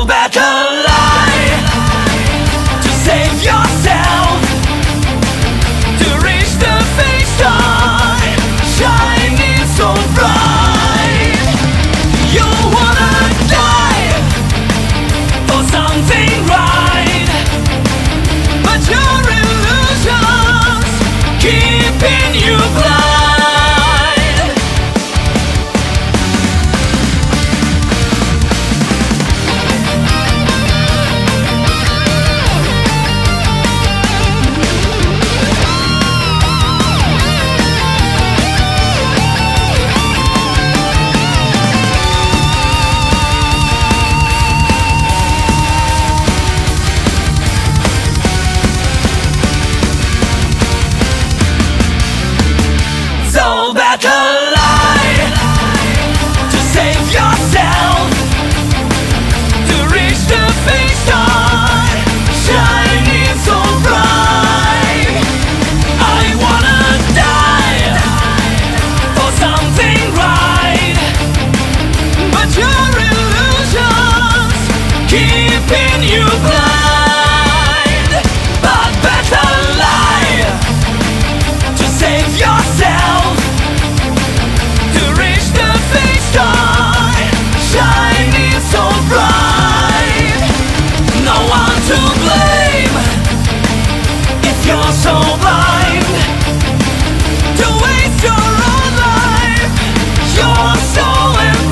better lie to save yourself, to reach the finish line, shining so bright. You wanna die for something right, but your illusions keeping you blind. So better lie to save yourself, to reach the finish line, shining so bright. I wanna die for something right, but your illusions keeping you blind. But better lie to save yourself, to reach the finish line, shining so bright. No one to blame if you're so blind to waste your own life, your soul and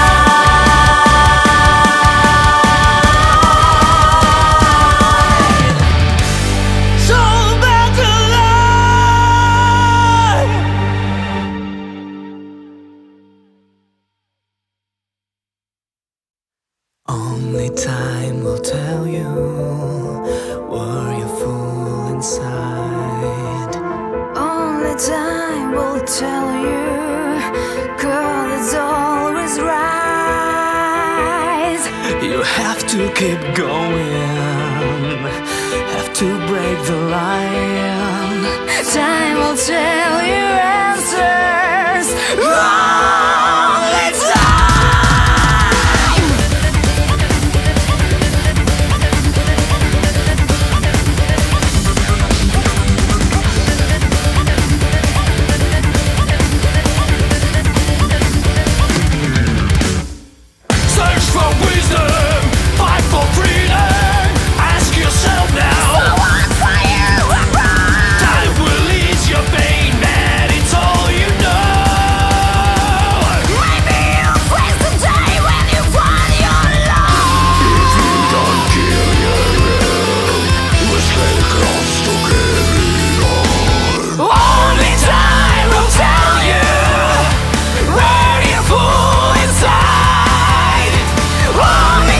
mind. So better lie. Only time will tell you, were you fool inside? Only time will tell you, girl, it's always right. You have to keep going, have to break the line. Time will tell you answers. Only time. Search for wisdom, fight for freedom. Ask yourself now. Time will ease your pain, man. It's all you know. Maybe you'll face the day when you find your love. If you don't kill your own, we'll stay close to carry on. Only time will tell you, were you fool inside? Only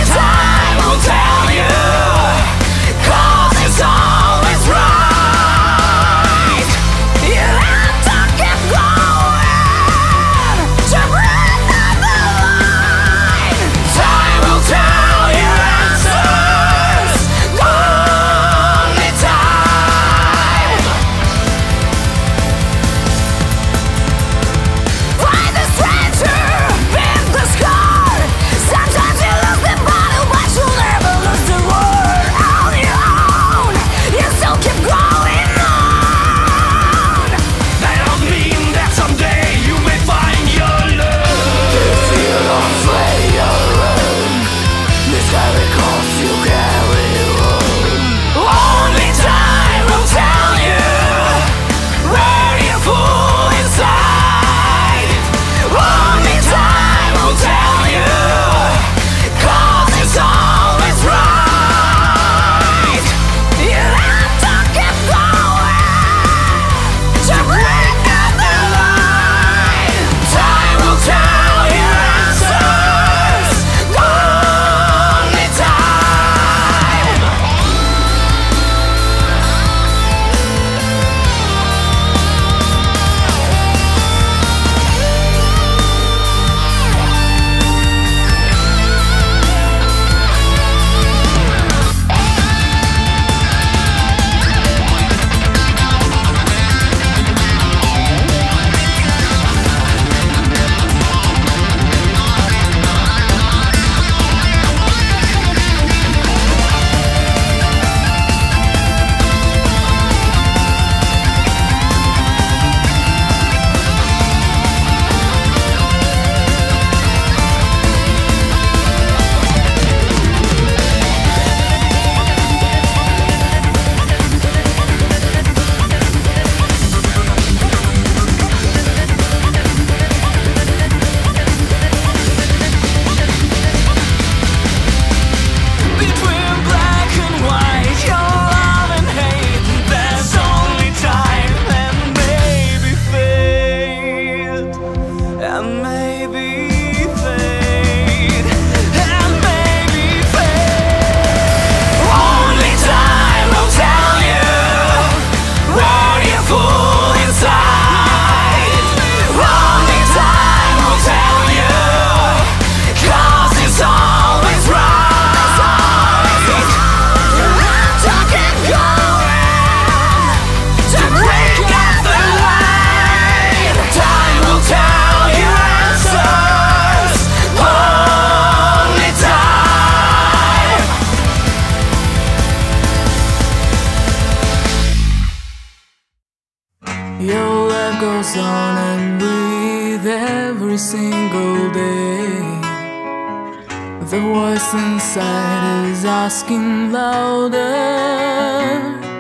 every single day. The voice inside is asking louder.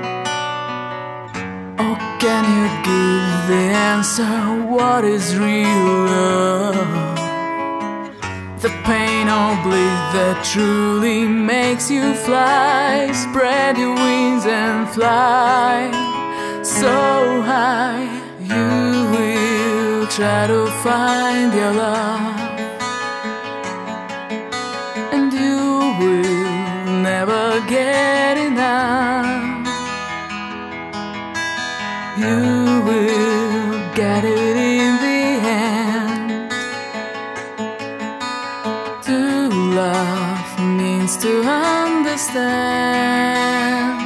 Oh, can you give the answer? What is real love? The pain or bliss that truly makes you fly. Spread your wings and fly so high. You will try to find your love, and you will never get enough. You will get it in the end. To love means to understand.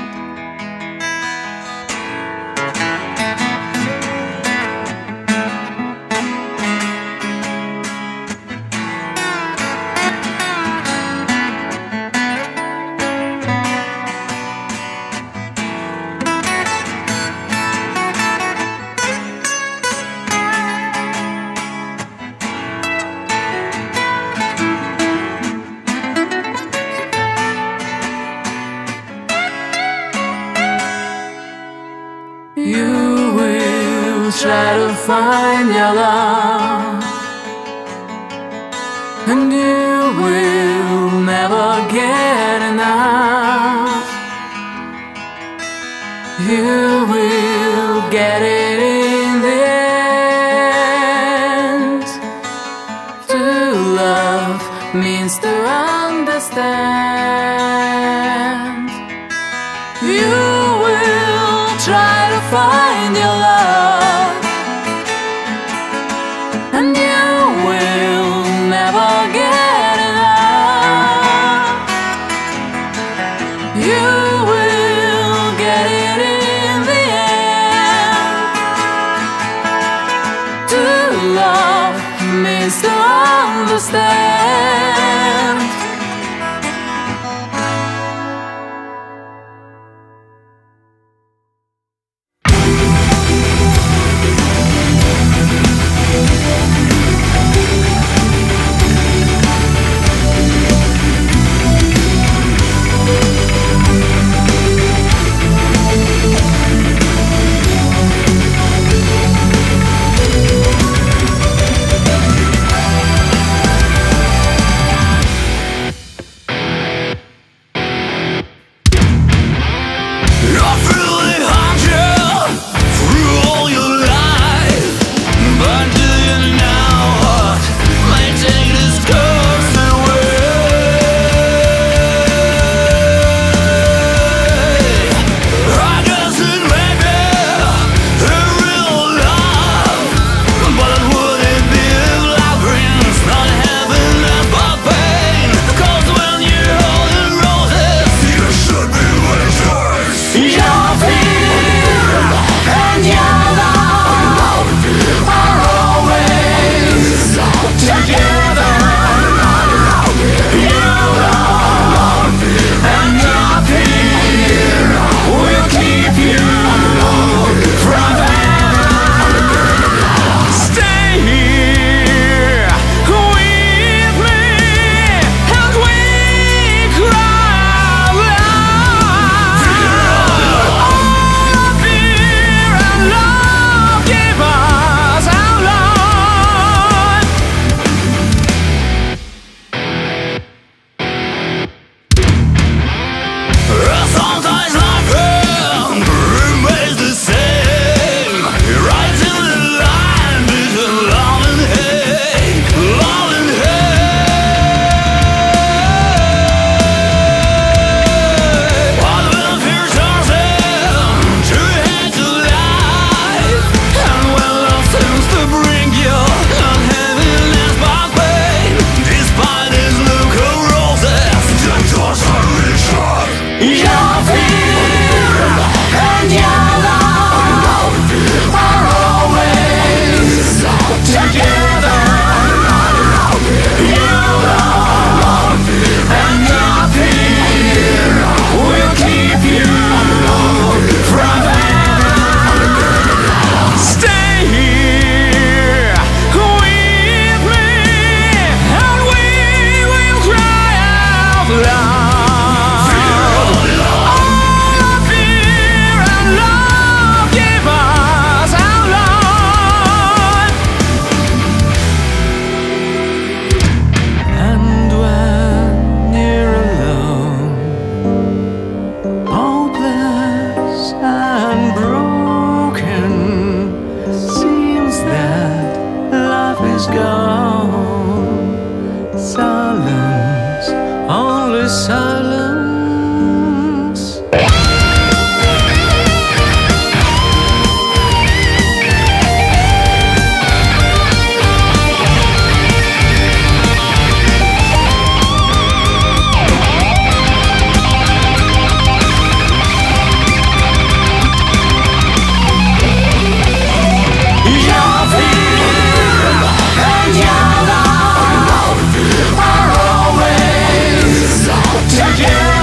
You will try to find your love, and you will never get enough. You will get it in the end. To love means to understand. You will try to find your love, and you will never get enough. You will get it in the end. To love means to understand. the silence. Together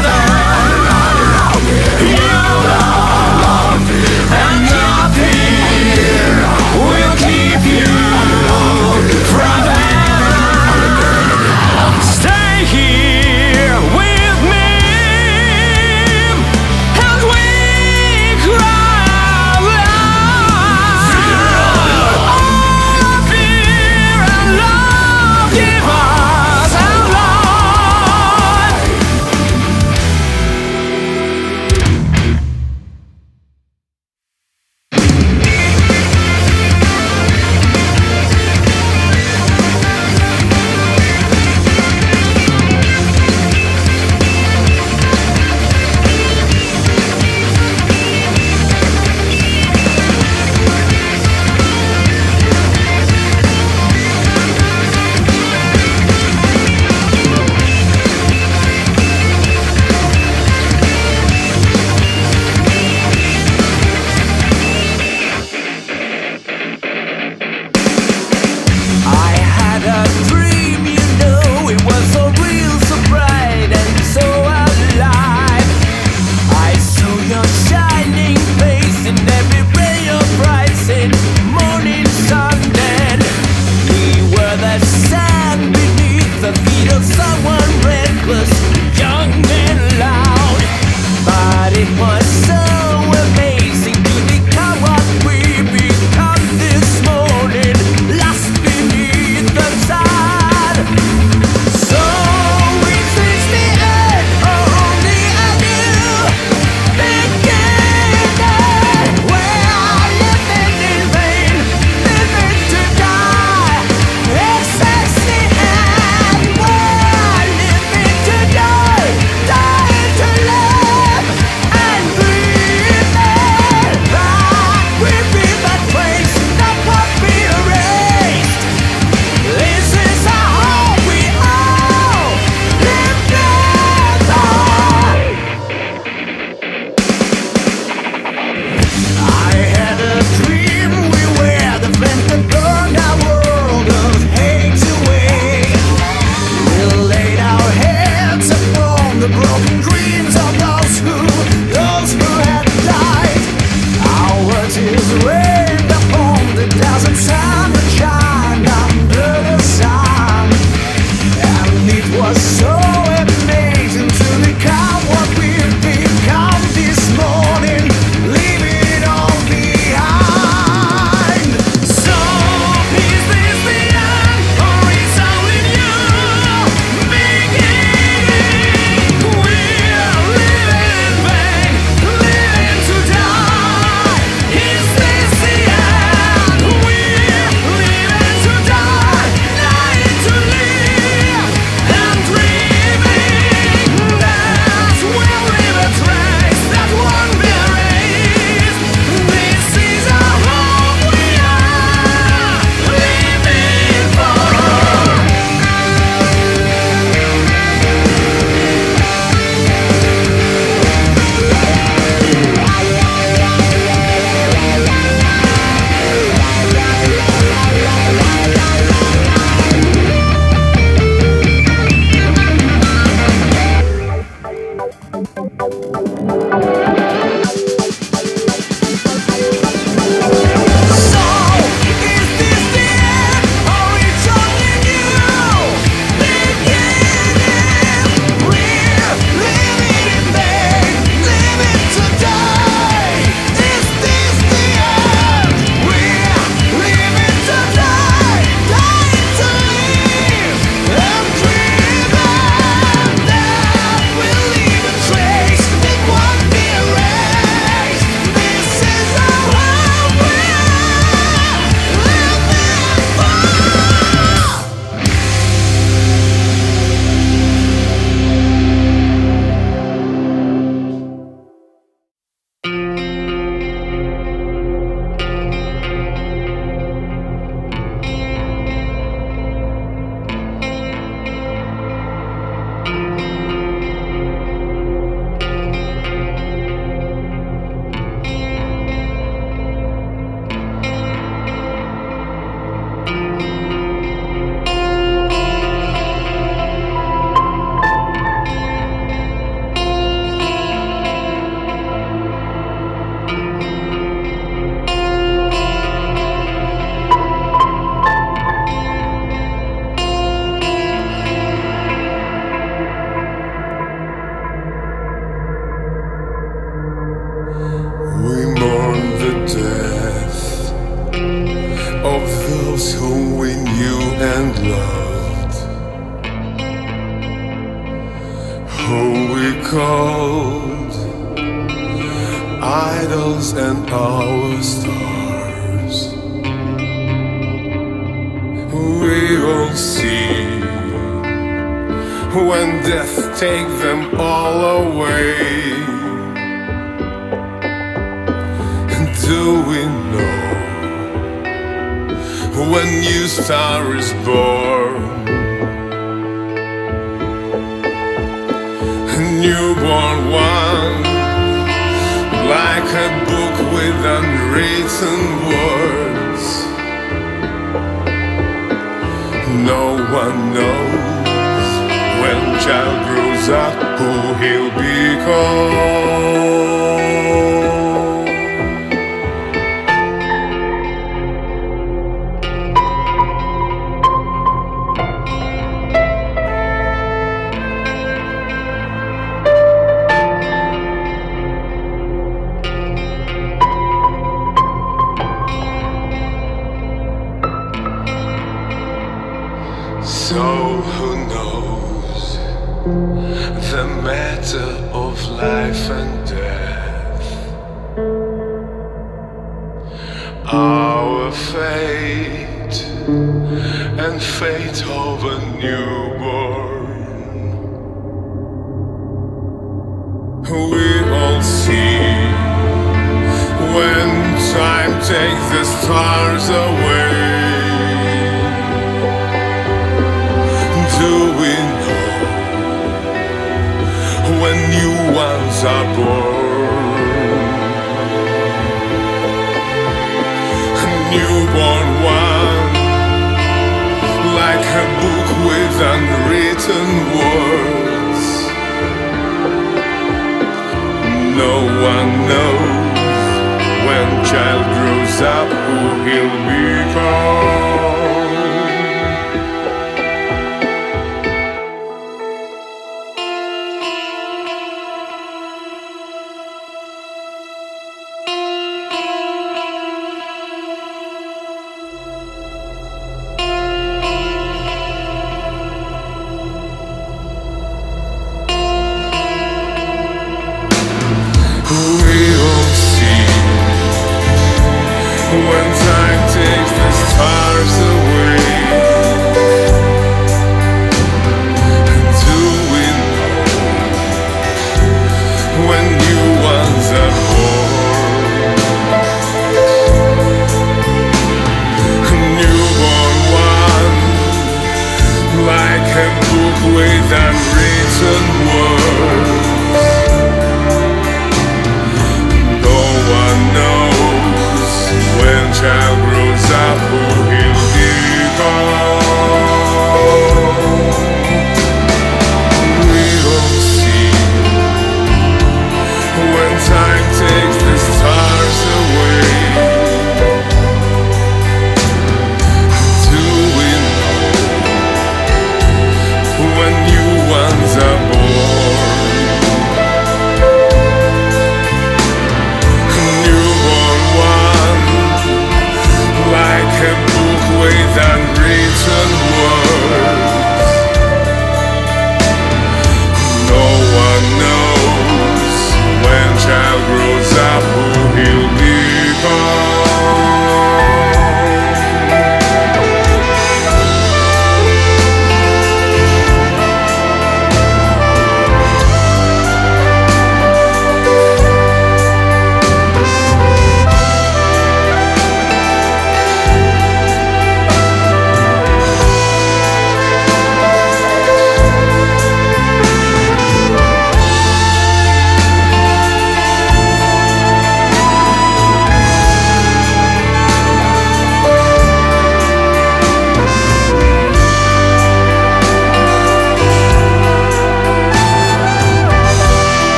who we called idols and our stars. We will see when death take them all away. Do we know when new star is born? Newborn one, like a book with unwritten words. No one knows when child grows up who he'll become. So who knows the matter of life and death? Our fate and fate of a newborn. We all see when time takes the stars away. Do we know when new ones are born? A newborn one, like a book with unwritten words. No one knows when child grows up who he'll become. We'll see when time takes the stars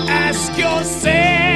Ask yourself.